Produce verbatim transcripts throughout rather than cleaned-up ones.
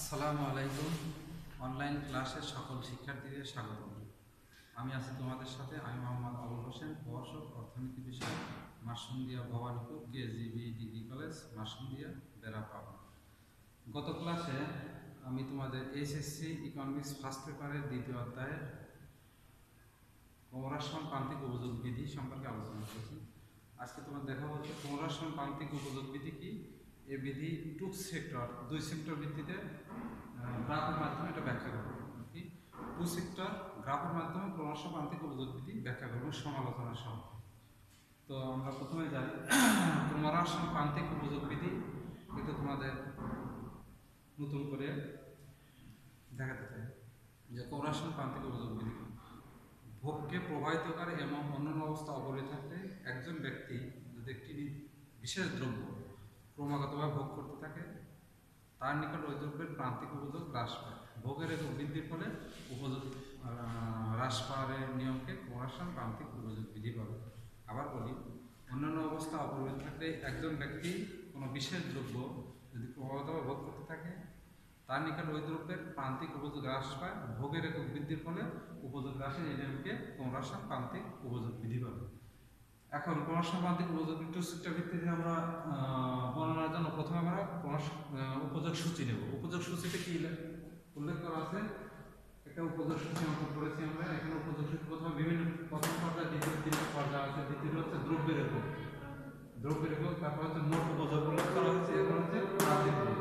আসসালামু আলাইকুম। অনলাইন ক্লাসের সকল শিক্ষার্থীদের স্বাগত। আমি আছি তোমাদের সাথে। আমি মোহাম্মদ আবুল হোসেন, প্রভাষক অর্থনীতি বিষয়, Masundia Bhabanipur KGB degree college, Masundia Berapara. গত ক্লাসে আমি তোমাদের এইচএসসি ইকোনমিক্স ফার্স্ট পেপারের দ্বিতীয় অধ্যায়ের ক্রমহ্রাসমান প্রান্তিক উপযোগ বিধি সম্পর্কে আলোচনা করেছি। আজকে তোমার দেখা হচ্ছে ক্রমহ্রাসমান প্রান্তিক উপযোগ বিধি কি। এই বিধি টু সেক্টর দুই সেক্টর ভিত্তিতে গ্রাফের মাধ্যমে এটা ব্যাখ্যা করবো কি টু সেক্টর গ্রাফের মাধ্যমে ক্রমহ্রাসমান প্রান্তিক উপযোগ বিধি ব্যাখ্যা করবো সমালোচনা সহ। তো আমরা প্রথমে জানি ক্রমহ্রাসমান প্রান্তিক উপযোগ বিধি কিন্তু তোমাদের নতুন করে দেখাতে চাই যে ক্রমহ্রাসমান প্রান্তিক উপযোগ বিধি ভোগকে প্রভাবিত করে এবং অন্যান্য অবস্থা অবরোধ থাকলে একজন ব্যক্তি যদি একটি বিশেষ দ্রব্য ক্রমাগতভাবে ভোগ করতে থাকে তার নিকট ওই দ্রব্যের প্রান্তিক উপযোগ হ্রাস পায়। ভোগের একক বৃদ্ধির ফলে উপযোগ হ্রাস পাওয়ার নিয়মকে ক্রমহ্রাসমান প্রান্তিক উপযোগ বিধি বলে। আবার বলি, অন্যান্য অবস্থা অপরিবর্তিত থাকলে একজন ব্যক্তি কোনো বিশেষ দ্রব্য যদি ক্রমাগতভাবে ভোগ করতে থাকে তার নিকট ওই দ্রব্যের প্রান্তিক উপযোগ হ্রাস পায়। ভোগের একক বৃদ্ধির ফলে উপযোগ হ্রাসের এই নিয়মকে ক্রমহ্রাসমান প্রান্তিক উপযোগ বিধি বলে। এখন ক্রমহ্রাসমান প্রান্তিক উপযোগ টু সেক্টর ভিত্তিতে আমরা বর্ণনার জন্য প্রথমে আমরা উপযোগ সূচি নেব। উপযোগ সূচিতে কি উল্লেখ করা আছে, একটা উপযোগ সূচি অঙ্কন করেছি আমরা। এখানে উপযোগ সূচি প্রথমে বিভিন্ন প্রথম পর্যায়ে দ্বিতীয় তিনটা পর্যায় আছে। দ্বিতীয় হচ্ছে দ্রব্যের একক, দ্রব্যের একক, তারপর হচ্ছে মোট উপযোগ উল্লেখ করা হচ্ছে, এরপর হচ্ছে প্রান্তিক উপযোগ।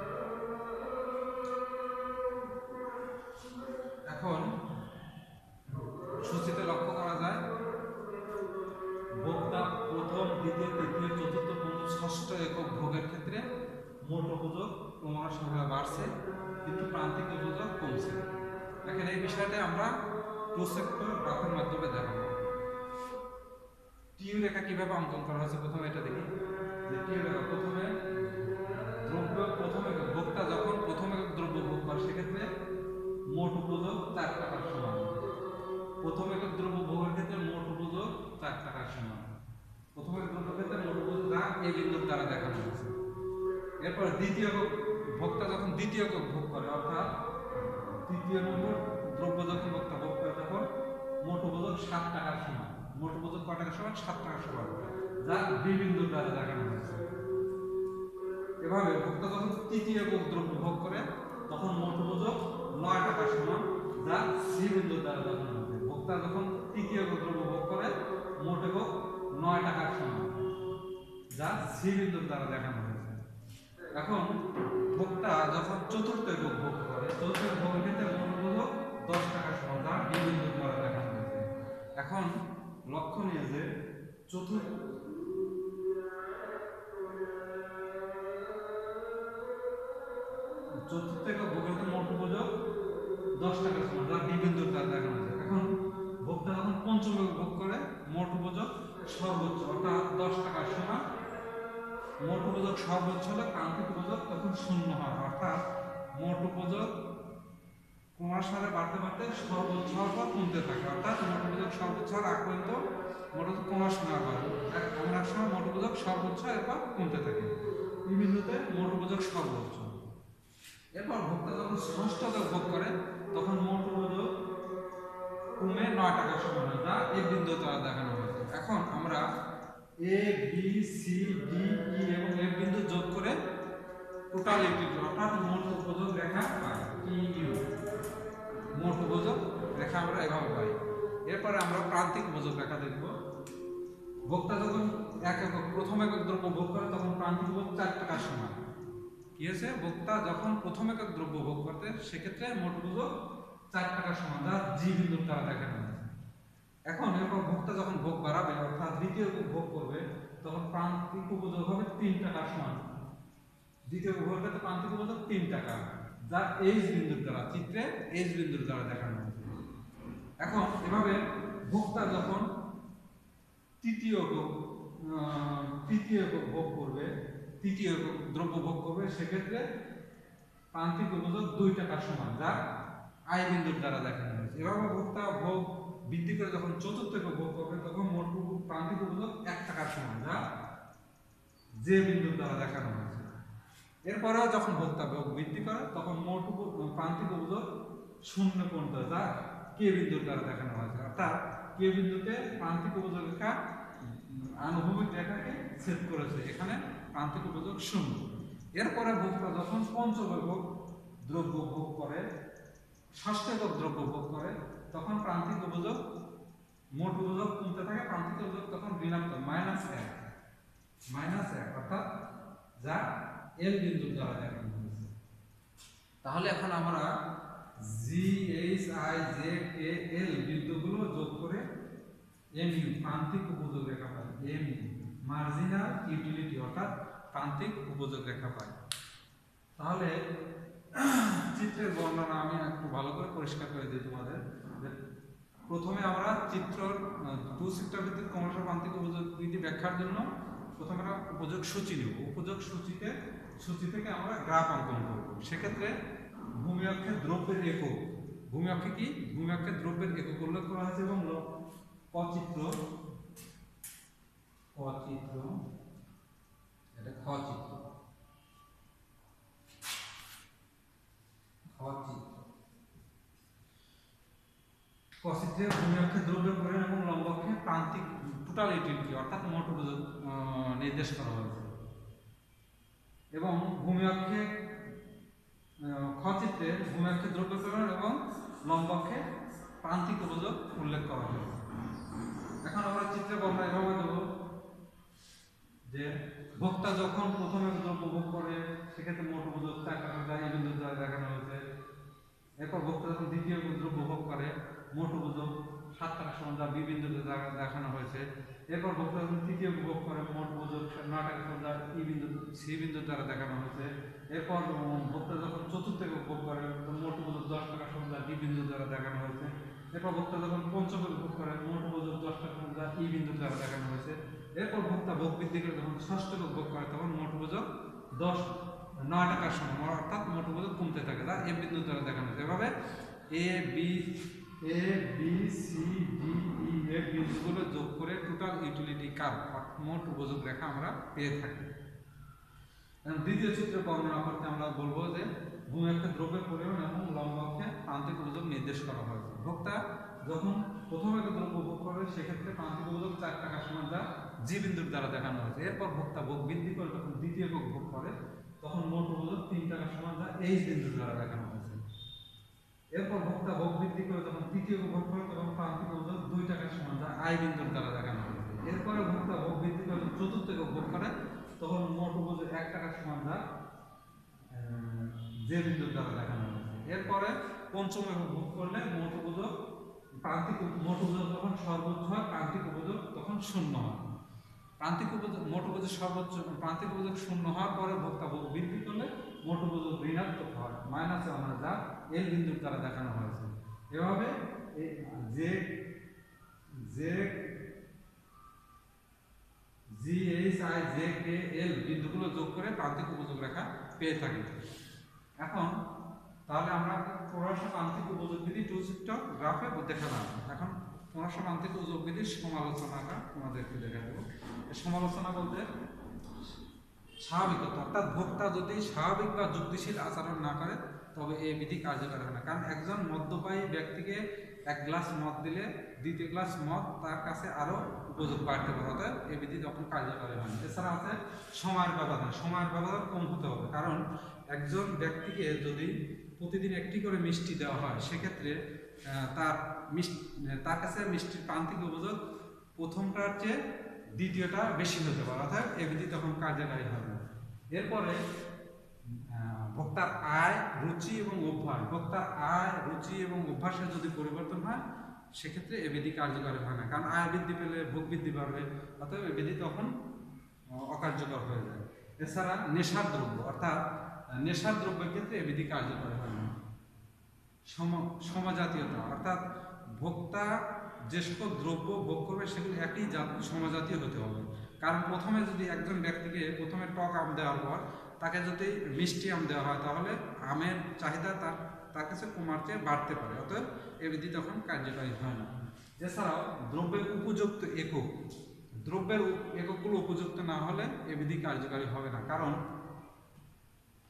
এখন সূচিতে লক্ষ্য করা যায় ভোক্তা প্রথম, দ্বিতীয়, তৃতীয়, চতুর্থ, পঞ্চম, ষষ্ঠ একক ভোগের ক্ষেত্রে মোট উপযোগ ক্রমহ্রাসমান বাড়ছে কিন্তু প্রান্তিক উপযোগ কমছে। এখানে এই বিষয়টা আমরা টু সেক্টর গ্রাফের মাধ্যমে দেখাবো। টিউ রেখা কিভাবে অঙ্কন করা হয়েছে প্রথমে এটা দেখি। যে টিউ রেখা প্রথমে দ্রব্য প্রথম একক ভোক্তা যখন প্রথম একক দ্রব্য ভোগ করে সেক্ষেত্রে মোট উপযোগ চার টাকার সমান। প্রথম একক দ্রব্য ভোগের ক্ষেত্রে মোট উপযোগ চার টাকার সমান। প্রথম একক দ্রব্য ক্ষেত্রে মোট উপযোগ যা এই বিন্দুর দ্বারা দেখানো হয়েছে। এরপর দ্বিতীয় একক ভোক্তা যখন দ্বিতীয় একক ভোগ করে, অর্থাৎ তৃতীয় নম্বর দ্রব্য যখন ভোক্তা ভোগ করে তখন মোট উপযোগ সাত টাকার সমান। মোট উপযোগ কয় টাকার সমান? সাত টাকার সমান, যা বি বিন্দুর দ্বারা দেখানো হয়েছে। এভাবে ভোক্তা যখন তৃতীয় একক দ্রব্য ভোগ করে তখন মোট উপযোগ নয় টাকার সমান, যা সি বিন্দুর দ্বারা দেখানো হয়েছে। ভোক্তা যখন তৃতীয় একক দ্রব্য ভোগ করে মোট একক নয় টাকার সমান, যা সি বিন্দুর দ্বারা দেখানো হয়েছে। এখন ভোক্তা যখন চতুর্থ একক ভোগ করে, চতুর্থ একক ভোগের ক্ষেত্রে মোট উপযোগ দশ টাকার সমান, যা ডি বিন্দুর দ্বারা দেখানো হয়েছে। এখন লক্ষণীয় যে চতুর্থ চতুর্থ একক ভোগের ক্ষেত্রে মোট উপযোগ দশ টাকার সমান, যা ডি বিন্দুর দ্বারা দেখানো হয়েছে। এখন ভোক্তা যখন পঞ্চম একক ভোগ করে মোট উপযোগ সর্বোচ্চ অর্থাৎ দশ টাকার সমান। মোট উপযোগ সর্বোচ্চ হলে প্রান্তিক উপযোগ তখন শূন্য হয়, অর্থাৎ মোট উপযোগ ক্রমশারে বাড়তে বাড়তে সর্বোচ্চ হওয়ার পর কমতে থাকে। অর্থাৎ মোট উপযোগ সর্বোচ্চ হওয়ার আগ পর্যন্ত মোট ক্রমশারে বাড়ে, এক সময় মোট উপযোগ সর্বোচ্চ এরপর কমতে থাকে। এই বিন্দুতে মোট উপযোগ সর্বোচ্চ। এরপর ভোক্তা যখন ষষ্ঠ একক ভোগ করে তখন মোট উপযোগ কমে নয় টাকার সমান, যা এই বিন্দু দ্বারা দেখানো হয়েছে। এখন আমরা A B C D E এবং এফ বিন্দু যোগ করে টোটাল ইন্টিগ্রাল অর্থাৎ মোট উপযোগ রেখা পাই। ইউ মোট উপযোগ রেখা আমরা এভাবে পাই। এরপরে আমরা প্রান্তিক উপযোগ রেখা দেখব। ভোক্তা যখন এক একক প্রথম একক দ্রব্য ভোগ করে তখন প্রান্তিক উপযোগ চার টাকার সমান। কি হয়েছে? ভোক্তা যখন প্রথম একক দ্রব্য ভোগ করতে সেক্ষেত্রে মোট উপযোগ চার টাকার সমান, যা জি বিন্দুর দ্বারা দেখানো হয়েছে। এখন এরপর ভোক্তা যখন ভোগ বাড়াবে অর্থাৎ দ্বিতীয় একক ভোগ করবে তখন প্রান্তিক উপযোগ হবে তিন টাকার সমান। দ্বিতীয় ভোগের ক্ষেত্রে প্রান্তিক উপযোগ তিন টাকা, যা এইচ বিন্দুর দ্বারা চিত্রে এইচ বিন্দুর দ্বারা দেখানো হয়েছে। এখন এভাবে ভোক্তা যখন তৃতীয় একক তৃতীয় একক ভোগ করবে তৃতীয় একক দ্রব্য ভোগ করবে সেক্ষেত্রে প্রান্তিক উপযোগ দুই টাকার সমান, যা আই বিন্দুর দ্বারা দেখানো হয়েছে। এভাবে ভোক্তা ভোগ বৃদ্ধি করে যখন চতুর্থ একক ভোগ করবে তখন মোট প্রান্তিক উপযোগ এক টাকার সমান, যা যে বিন্দুর দ্বারা দেখানো হয়েছে। এরপরেও যখন ভোক্তা ভোগ বৃদ্ধি করে তখন মোট প্রান্তিক উপযোগ শূন্য পর্যন্ত যা কে বিন্দুর দ্বারা দেখানো হয়েছে, অর্থাৎ কে বিন্দুতে প্রান্তিক উপযোগ রেখা আনুভূমিক রেখাকে ছেদ করেছে, এখানে প্রান্তিক উপযোগ শূন্য। এরপরে ভোক্তা যখন পঞ্চম একক দ্রব্য ভোগ করে, ষষ্ঠ একক দ্রব্য ভোগ করে, তখন প্রান্তিক উপযোগ মোট উপযোগ কমতে থাকে, প্রান্তিক উপযোগ তখন ঋণাত্মক মাইনাস এক মাইনাস এক অর্থাৎ যা এল বিন্দুর দ্বারা দেখানো হয়েছে। তাহলে এখন আমরা G H I J K L বিন্দুগুলো যোগ করে এম ইউ প্রান্তিক উপযোগ রেখা পাই, এম ইউ মার্জিনাল ইউটিলিটি অর্থাৎ প্রান্তিক উপযোগ রেখা পাই। তাহলে চিত্রের বর্ণনা আমি একটু ভালো করে পরিষ্কার করে দিই তোমাদের। প্রথমে আমরা চিত্র টু সেক্টর ভিত্তিক ক্রমশ প্রান্তিক উপযোগ বিধি ব্যাখ্যার জন্য প্রথমে আমরা উপযোগ সূচি নেব। উপযোগ সূচিতে সূচি থেকে আমরা গ্রাফ অঙ্কন করব। সেক্ষেত্রে ভূমি অক্ষে দ্রব্যের একক, ভূমি অক্ষে কি ভূমি অক্ষে দ্রব্যের একক উল্লেখ করা হয়েছে এবং কচিত্র কচিত্র এটা খচিত্র খচিত্র কচিত্রে ভূমি অক্ষে দ্রব্যের পরিমাণ এবং লম্ব অক্ষে প্রান্তিক টোটাল ইউটিলিটি অর্থাৎ মোট উপযোগ নির্দেশ করা হয়েছে। এবং ভূমি অক্ষে খচিত্রে ভূমি অক্ষে দ্রব্যের পরিমাণ এবং লম্ব অক্ষে প্রান্তিক উপযোগ উল্লেখ করা হয়েছে। এখন আমরা চিত্রে বর্ণনা এভাবে দেব যে ভোক্তা যখন প্রথমে দ্রব্য ভোগ করে সেক্ষেত্রে মোট উপযোগ চার টাকা যায় এই বিন্দু দ্বারা দেখানো হয়েছে। এরপর ভোক্তা যখন দ্বিতীয় দ্রব্য ভোগ করে মোট উপযোগ সাত টাকা সমান যা বি বিন্দুতে দেখানো হয়েছে। এরপর ভোক্তা যখন তৃতীয় ভোগ করে মোট উপযোগ নয় টাকা সমান যা ই বিন্দু সি বিন্দুর দ্বারা দেখানো হয়েছে। এরপর ভোক্তা যখন চতুর্থ ভোগ করে মোট উপযোগ দশ টাকা সমান যা ডি বিন্দুর দ্বারা দেখানো হয়েছে। এরপর ভোক্তা যখন পঞ্চম ভোগ করে মোট উপযোগ দশ টাকা সমান যা ই বিন্দুর দ্বারা দেখানো হয়েছে। এরপর ভোক্তা ভোগ বৃদ্ধি করে যখন ষষ্ঠ ভোগ করে তখন মোট উপযোগ দশ নয় টাকার সমান অর্থাৎ মোট উপযোগ কমতে থাকে যা এ বিন্দুর দ্বারা দেখানো হয়েছে। এভাবে A B A B C D E A বিন্দুগুলো যোগ করে টোটাল ইউটিলিটি কার্ভ মোট উপযোগ রেখা আমরা পেয়ে থাকি। দ্বিতীয় চিত্রে বর্ণনা করতে আমরা বলবো যে ভূমি অক্ষে দ্রব্যের পরিমাণ এবং লম্ব অক্ষে প্রান্তিক উপযোগ নির্দেশ করা হয়েছে। ভোক্তা যখন প্রথম একটা দ্রব্য ভোগ করবে সেক্ষেত্রে প্রান্তিক উপযোগ চার টাকা সমান যা জি বিন্দুর দ্বারা দেখানো হয়েছে। এরপর ভোক্তা ভোগ বৃদ্ধি করে যখন দ্বিতীয় ভোগ ভোগ করে তখন মোট উপযোগ তিন টাকা সমান যা এইচ বিন্দুর দ্বারা দেখানো হয়েছে। এরপর ভোক্তা ভোগ বৃদ্ধি করে যখন তৃতীয় ভোগ করে তখন প্রান্তিক উপযোগ দুই টাকা সমান যা আই বিন্দুর দ্বারা দেখানো হয়েছে। এরপরে ভোক্তা ভোগ বৃদ্ধি করে চতুর্থ ভোগ করে তখন মোট উপযোগ এক টাকা সমান যা যে বিন্দুর দ্বারা দেখানো হয়েছে। এরপরে পঞ্চম ভোগ করলে মোট উপযোগ প্রান্তিক মোট উপযোগ তখন সর্বোচ্চ হয়, প্রান্তিক উপযোগ তখন শূন্য হয়। প্রান্তিক উপযোগ মোট উপযোগ সর্বোচ্চ প্রান্তিক উপযোগ শূন্য হওয়ার পরে ভোক্তা ভোগ বৃদ্ধি করলে মোট উপযোগ ঋণাত্মক হয় মাইনাস ওয়ান যা এল বিন্দুর দ্বারা দেখানো হয়েছে। এভাবে যে যে G H I J K L বিন্দুগুলো যোগ করে প্রান্তিক উপযোগ রেখা পেয়ে থাকি। এখন তাহলে আমরা ক্রমশ প্রান্তিক উপযোগ বিধি টু সেক্টর গ্রাফে দেখালাম। এখন ক্রমশ প্রান্তিক উপযোগ বিধির সমালোচনাটা তোমাদেরকে দেখা দেবো। সমালোচনা বলতে স্বাভাবিকতা অর্থাৎ ভোক্তা যদি স্বাভাবিক বা যুক্তিশীল আচরণ না করে তবে এই বিধি কার্যকর হয় না। কারণ একজন মদ্যপায়ী ব্যক্তিকে এক গ্লাস মদ দিলে দ্বিতীয় গ্লাস মদ তার কাছে আরো উপযোগ বাড়তে পারে, অর্থাৎ এই বিধি তখন কার্যকরী হয় না। এছাড়া আছে সময়ের ব্যবধান, সময়ের ব্যবধান কম হতে হবে। কারণ একজন ব্যক্তিকে যদি প্রতিদিন একটি করে মিষ্টি দেওয়া হয় সেক্ষেত্রে তার মিষ্টি তার কাছে মিষ্টির প্রান্তিক উপযোগ প্রথমটার চেয়ে দ্বিতীয়টা বেশি হতে পারে, অর্থাৎ এ বিধি তখন কার্যকারী হবে। এরপরে ভোক্তার আয়, রুচি এবং অভ্যাস, ভোক্তার আয়, রুচি এবং অভ্যাসে যদি পরিবর্তন হয় সেক্ষেত্রে এ বিধি কার্যকরী হয় না। কারণ আয় বৃদ্ধি পেলে ভোগ বৃদ্ধি পাবে, অর্থাৎ এ বিধি তখন অকার্যকর হয়ে যায়। এছাড়া নেশার দ্রব্য অর্থাৎ নেশার দ্রব্যের ক্ষেত্রে এ বিধি কার্যকর হয় না। সমজাতীয়তা অর্থাৎ ভোক্তা যে সকল দ্রব্য ভোগ করবে সেগুলি একই সমজাতীয় হতে হবে। কারণ প্রথমে যদি একজন ব্যক্তিকে প্রথমে টক আম দেওয়ার পর তাকে যদি মিষ্টি আম দেওয়া হয় তাহলে আমের চাহিদা তার তার কাছে কমার চেয়ে বাড়তে পারে, অতএব এ বিধি তখন কার্যকারী হয় না। এছাড়াও দ্রব্যের উপযুক্ত একক, দ্রব্যের এককগুলো উপযুক্ত না হলে এ বিধি কার্যকারী হবে না। কারণ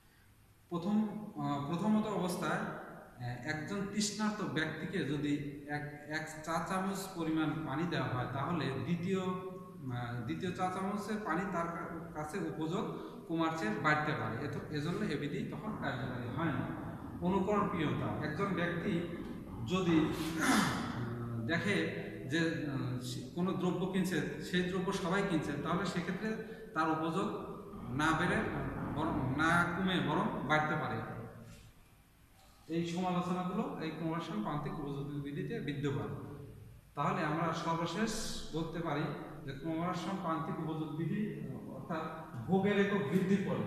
প্রথম আহ, প্রথমত অবস্থায় আহ, একজন তৃষ্ণার্ত ব্যক্তিকে যদি এক এক চা চামচ পরিমাণ পানি দেওয়া হয়, তাহলে দ্বিতীয় আহ, দ্বিতীয় চা চামচের পানি তার কা- কাছে উপযোগ কুমার চেয়ে বাড়তে পারে। এত- এজন্য এ বিধি তখন কার্যকারী হয় না। অনুকরণীয়তা, একজন ব্যক্তি যদি আহ, দেখে যে আহ, সে কোনো দ্রব্য কিনছে, সেই দ্রব্য সবাই কিনছে, তাহলে সেক্ষেত্রে তার উপযোগ না বেড়ে বরং না কমে বরং বাড়তে পারে। এই সমালোচনাগুলো এই কমার্শিয়াল প্রান্তিক উপযোগী বিধিতে বিদ্যমান। তাহলে আমরা সর্বশেষ বলতে পারি যে কমার্শিয়াল প্রান্তিক উপযোগ বিধি অর্থাৎ ভোগের একক বৃদ্ধির ফলে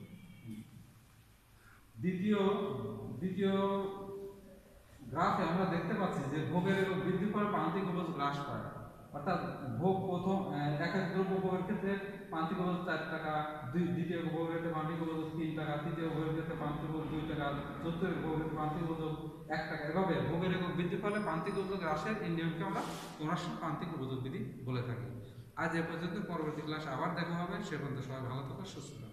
দ্বিতীয় দ্বিতীয় গ্রাফে আমরা দেখতে পাচ্ছি যে ভোগের একক বৃদ্ধির ফলে প্রান্তিক উপযোগ হ্রাস পায়। অর্থাৎ ভোগ প্রথম আহ, এক এক দ্রব্য ভোগের ক্ষেত্রে প্রান্তিক উপযোগ চার টাকা, দুই দ্বিতীয় ভোগের ক্ষেত্রে প্রান্তিক উপযোগ তিন টাকা, তৃতীয় ভোগের ক্ষেত্রে প্রান্তিক উপযোগ দুই টাকা, চতুর্থ ভোগের প্রান্তিক উপযোগ এক টাকা। এভাবে ভোগের একক বৃদ্ধির ফলে প্রান্তিক উপযোগ হ্রাসের এই নিয়মকে আমরা কমার্শিয়াল প্রান্তিক উপযোগ বিধি বলে থাকি। আজ এ পর্যন্ত, পরবর্তী ক্লাসে আবার দেখা হবে। সে পর্যন্ত সবাই ভালো থাকো, সুস্থ থাকো।